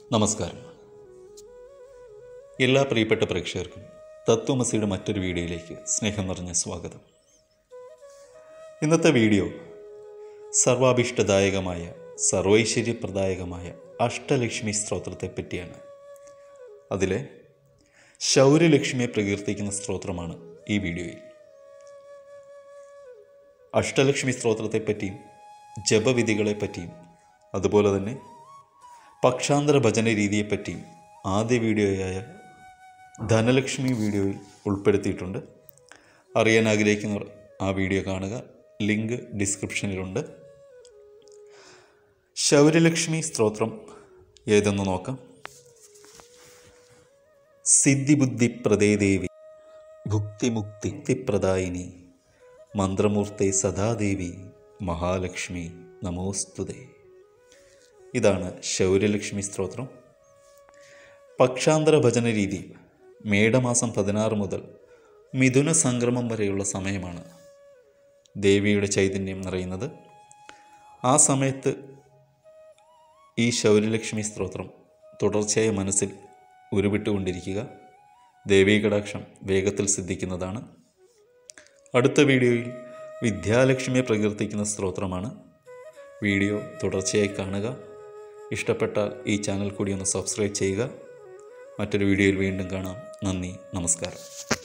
നമസ്കാരം. എല്ലാ പ്രിയപ്പെട്ട പ്രേക്ഷകർക്കും തത്വമസിയുടെ മറ്റൊരു വീഡിയോയിലേക്ക് സ്നേഹം നിറഞ്ഞ സ്വാഗതം. ഇന്നത്തെ വീഡിയോ സർവാഭീഷ്ടദായകമായ സർവൈശ്വര്യപ്രദായകമായ അഷ്ടലക്ഷ്മി സ്തോത്രത്തെ പറ്റിയാണ്. അതിലെ ശൗര്യലക്ഷ്മിയെ പ്രകീർത്തിക്കുന്ന സ്തോത്രമാണ് ഈ വീഡിയോയിൽ. അഷ്ടലക്ഷ്മി സ്തോത്രത്തെപ്പറ്റിയും ജപവിധികളെപ്പറ്റിയും അതുപോലെ തന്നെ പക്ഷാന്തര ഭജന രീതിയെപ്പറ്റിയും ആദ്യ വീഡിയോയായ ധനലക്ഷ്മി വീഡിയോയിൽ ഉൾപ്പെടുത്തിയിട്ടുണ്ട്. അറിയാൻ ആഗ്രഹിക്കുന്നവർ ആ വീഡിയോ കാണുക. ലിങ്ക് ഡിസ്ക്രിപ്ഷനിലുണ്ട്. ശൗര്യലക്ഷ്മി സ്തോത്രം ഏതെന്ന് നോക്കാം. സിദ്ധിബുദ്ധി പ്രദേ ദേവി ഭുക്തിമുക്തിപ്രദായിനി മന്ത്രമൂർത്തെ സദാദേവി മഹാലക്ഷ്മി നമോസ്തുതേ. ഇതാണ് ശൗര്യലക്ഷ്മി സ്തോത്രം. പക്ഷാന്തര ഭജന രീതി മേടമാസം 16 മുതൽ മിഥുന സംക്രമം വരെയുള്ള സമയമാണ് ദേവിയുടെ ചൈതന്യം നിറയുന്നത്. ആ സമയത്ത് ഈ ശൗര്യലക്ഷ്മി സ്തോത്രം തുടർച്ചയായി മനസ്സിൽ ഉരുവിട്ടുകൊണ്ടിരിക്കുക. ദേവീ കടാക്ഷം വേഗത്തിൽ സിദ്ധിക്കുന്നതാണ്. അടുത്ത വീഡിയോയിൽ വിദ്യാലക്ഷ്മിയെ പ്രകീർത്തിക്കുന്ന സ്തോത്രമാണ്. വീഡിയോ തുടർച്ചയായി കാണുക. ഇഷ്ടപ്പെട്ടാൽ ഈ ചാനൽ കൂടി ഒന്ന് സബ്സ്ക്രൈബ് ചെയ്യുക. മറ്റൊരു വീഡിയോയിൽ വീണ്ടും കാണാം. നന്ദി, നമസ്കാരം.